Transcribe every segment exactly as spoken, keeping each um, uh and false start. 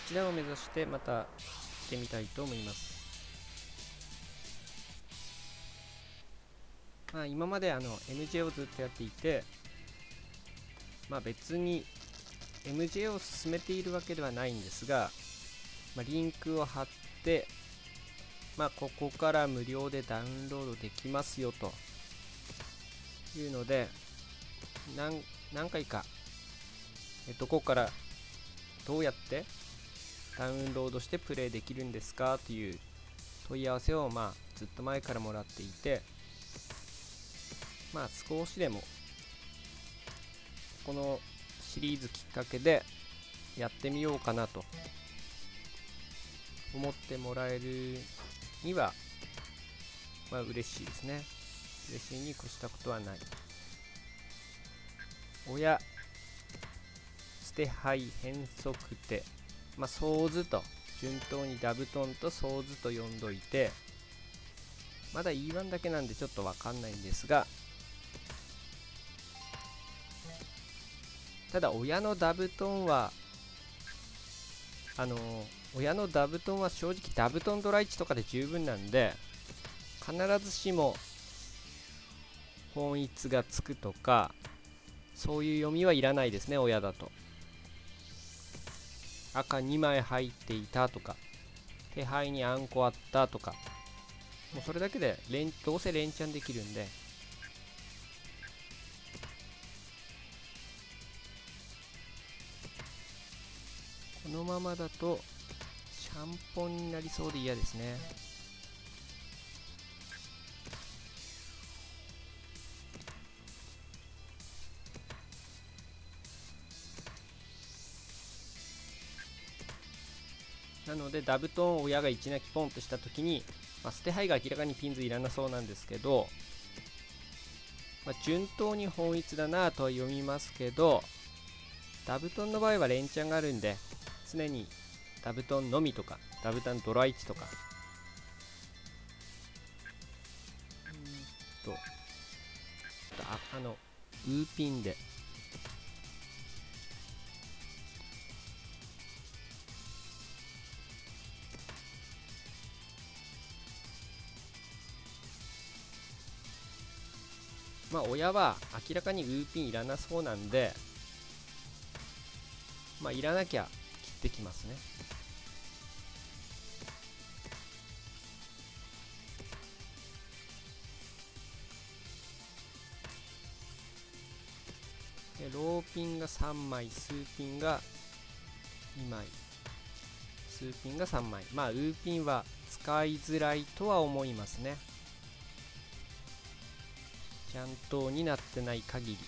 ちらを目指してまたしてみたいと思います。まあ、今まであの エムジェー をずっとやっていて、まあ、別に エムジェー を進めているわけではないんですが、まあ、リンクを貼って、まあ、ここから無料でダウンロードできますよというので、何, 何回かどこからどうやってダウンロードしてプレイできるんですかという問い合わせをまあずっと前からもらっていて、まあ少しでもこのシリーズきっかけでやってみようかなと思ってもらえるにはまあ嬉しいですね。嬉しいに越したことはない。親、捨て牌、変則手、まあソーズと順当にダブトンとソーズと呼んどいて、まだ イーワン だけなんでちょっとわかんないんですが、ただ親のダブトンはあの親のダブトンは正直ダブトンドラいちとかで十分なんで、必ずしも本一がつくとかそういう読みはいらないですね。親だと赤にまい入っていたとか手牌にあんこあったとか、もうそれだけで連どうせ連チャンできるんで、このままだとシャンポンになりそうで嫌ですね。なのでダブトンを親がいち泣きポンとした時に、まあ、捨て牌が明らかにピンズいらなそうなんですけど、まあ、順当に本一だなとは読みますけど、ダブトンの場合は連チャンがあるんで常にダブトンのみとかダブトンドラいちとかうんとああのウーピンでまあ親は明らかにウーピンいらなそうなんで、まあいらなきゃ切ってきますね。でローピンがさんまい、スーピンがにまい、スーピンがさんまい。まあウーピンは使いづらいとは思いますね。ちゃんとになってない限り。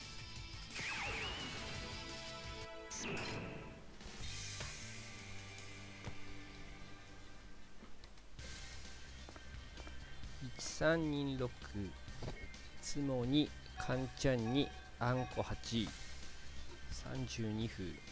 いちさんにろく、つもにかんちゃんにあんこはち、さんじゅうにふう。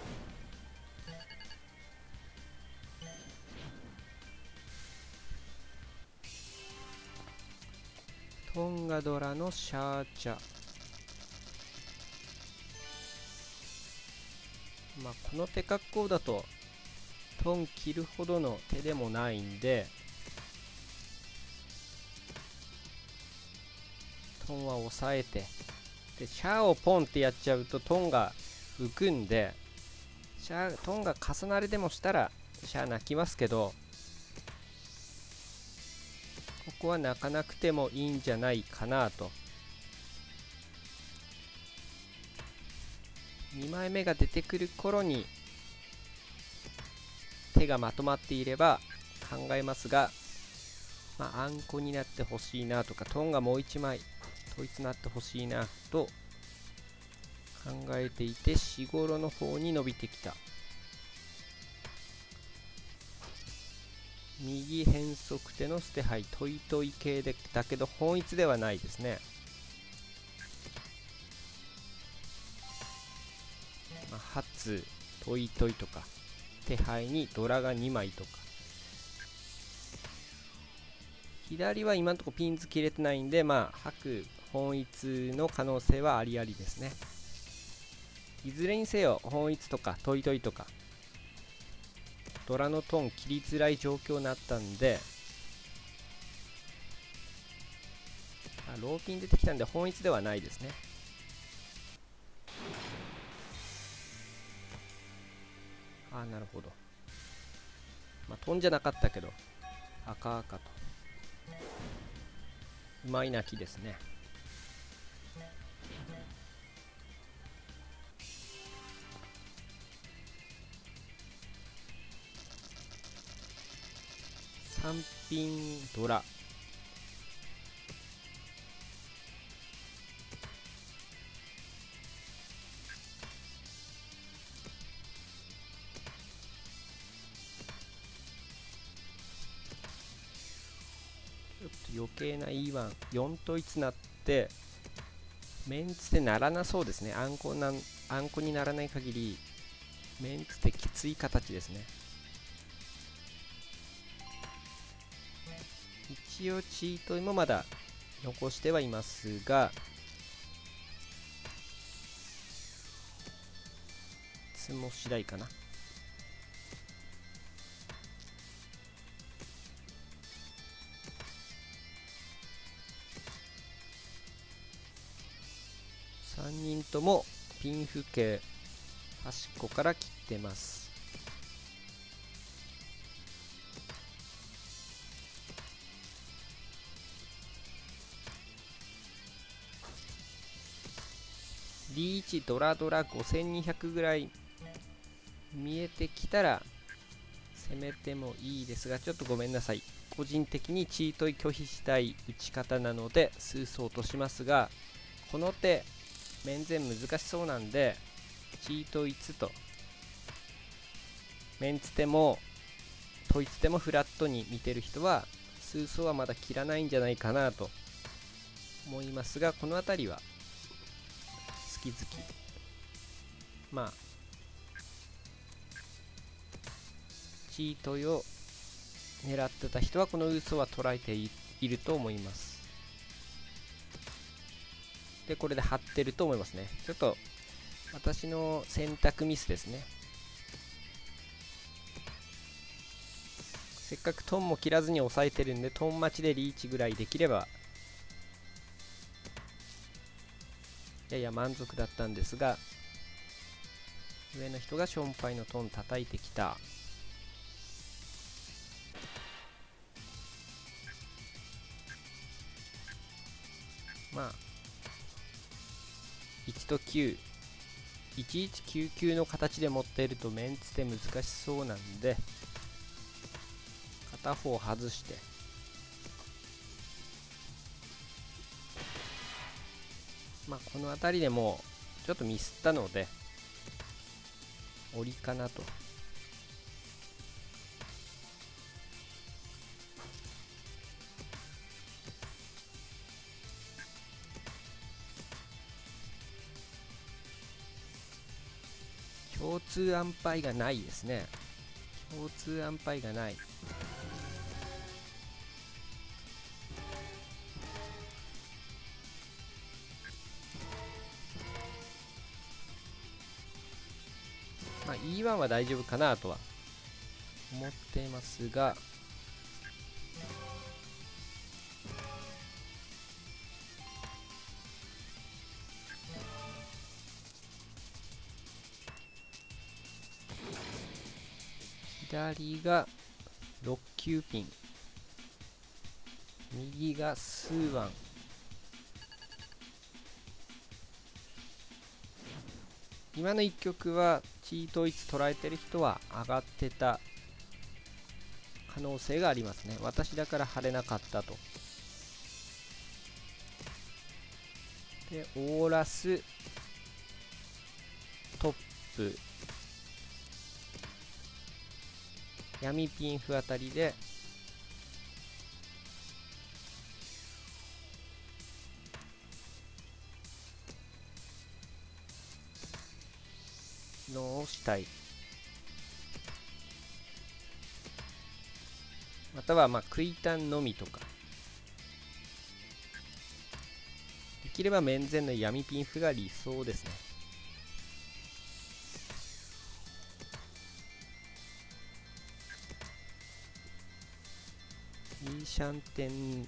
トンガドラのシャーチャ。まあこの手格好だとトン切るほどの手でもないんで、トンは抑えて、でシャーをポンってやっちゃうとトンが浮くんで、シャートンが重なりでもしたらシャー泣きますけど、ここは泣かなくてもいいんじゃないかなと。にまいめが出てくる頃に手がまとまっていれば考えますが、まあ、あんこになってほしいなとか、トンがもういちまい統一なってほしいなと考えていて、しごろの方に伸びてきた。右変則手の捨て牌、トイトイ系でだけど本一ではないですね。まあ、初トイトイとか手牌にドラがにまいとか、左は今のところピンズ切れてないんで、まあ白本一の可能性はありありですね。いずれにせよ本一とかトイトイとかドラのトン切りづらい状況になったんで、あローピン出てきたんで本一ではないですね。ああなるほど。まあトンじゃなかったけど赤赤とうまい泣きですね。さんピンドラ。ちょっと余計な イーワンよん 統一なってメンツでならなそうですね。あんこなんあんこにならない限りメンツできつい形ですね。一応チートイもまだ残してはいますが、つも次第かな。さんにんともピンフ系端っこから切ってます。リーチドラドラごせんにひゃくぐらい見えてきたら攻めてもいいですが、ちょっとごめんなさい。個人的にチートイ拒否したい打ち方なのでスースを落としますが、この手面前難しそうなんでチートイツとメンツ手もトイツ手もフラットに見てる人はスーソーはまだ切らないんじゃないかなと思いますが、この辺りは好き好き。まあチートイを狙ってた人はこの嘘は捉えて い, いると思います。でこれで張ってると思いますね。ちょっと私の選択ミスですね。せっかくトンも切らずに抑えてるんで、トン待ちでリーチぐらいできればやや満足だったんですが、上の人がションパイのトン叩いてきた。まあいちときゅう、いちいちきゅうきゅうの形で持っているとメンツで難しそうなんで、片方外して、まあこの辺りでもうちょっとミスったので折りかなと。共通安牌がないですね。共通安牌がない。まあ イーワン は大丈夫かなとは思っていますが、左がろっきゅうピン、右がスーワン。今のいっ局はチートイツ捉えてる人は上がってた可能性がありますね。私だから晴れなかったと。でオーラストップ闇ピンフあたりでのをしたい。またはまあクイタンのみとか、できれば面前の闇ピンフが理想ですね。 イシャンテン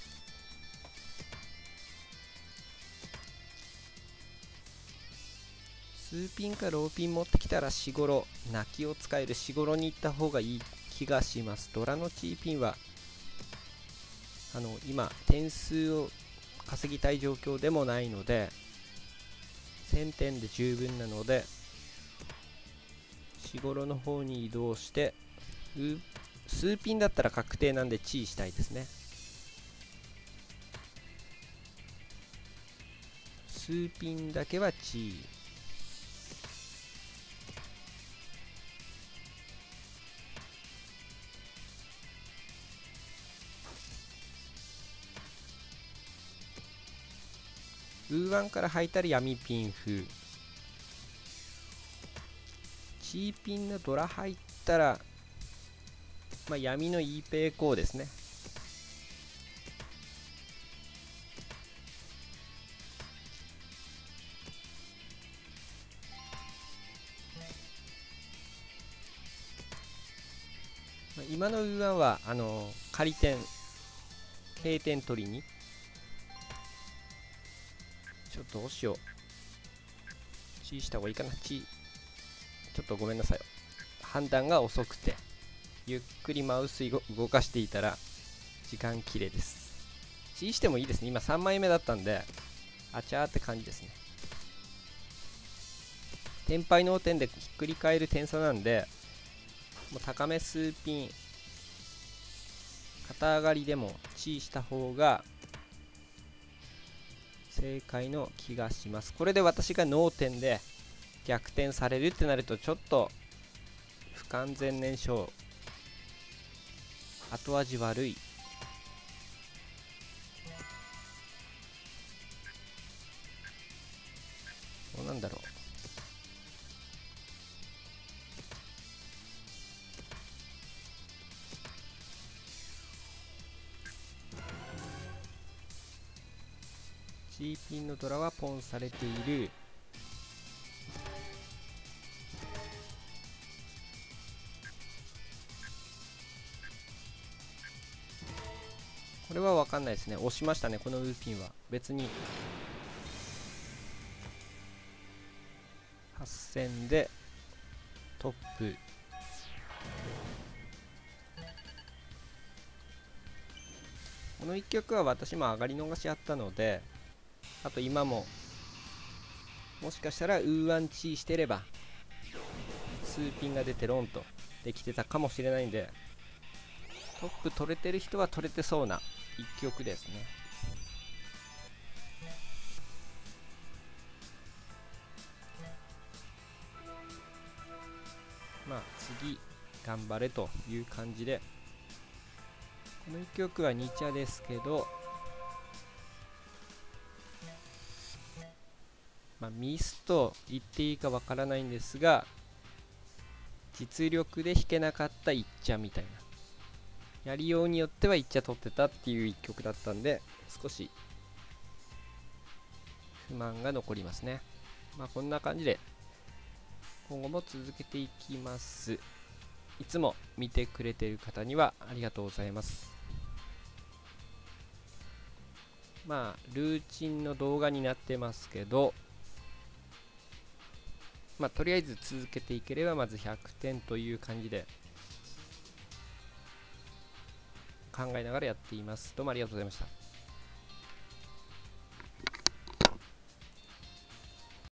数ピンかローピン持ってきたらしごろ、泣きを使えるしごろに行った方がいい気がします。ドラのチーピンはあの今点数を稼ぎたい状況でもないのでせんてんで十分なのでしごろの方に移動して数ピンだったら確定なんでチーしたいですね。数ピンだけはチー。ウーワンから入ったら闇ピン風。チーピンのドラ入ったら、まあ、闇の E ペイコーですね。まあ、今のウーワンはあの仮点閉点取りにちょっとどうしよう。チーした方がいいかな。チー。ちょっとごめんなさい。判断が遅くて。ゆっくりマウス動かしていたら、時間切れです。チーしてもいいですね。今さんまいめだったんで、あちゃーって感じですね。天敗脳天でひっくり返る点差なんで、もう高め数ピン、肩上がりでもチーした方が、正解の気がします。これで私が脳天で逆転されるってなるとちょっと不完全燃焼、後味悪い。どうなんだろう。G ピンのドラはポンされている。これは分かんないですね。押しましたね、このウーピンは。別にはっせんでトップ。このいっきょくは私も上がり逃しあったので、あと今ももしかしたらウーワンチーしてれば数ピンが出てロンとできてたかもしれないんで、トップ取れてる人は取れてそうないっきょくですね。まあ次頑張れという感じで、このいっきょくはに茶ですけど、まあ、ミスと言っていいかわからないんですが、実力で引けなかったいっ茶みたいな、やりようによってはいっ茶取ってたっていういっきょくだったんで、少し不満が残りますね。まあこんな感じで今後も続けていきます。いつも見てくれている方にはありがとうございます。まあルーチンの動画になってますけど、まあとりあえず続けていければまずひゃくてんという感じで考えながらやっています。どうもありがとうございました。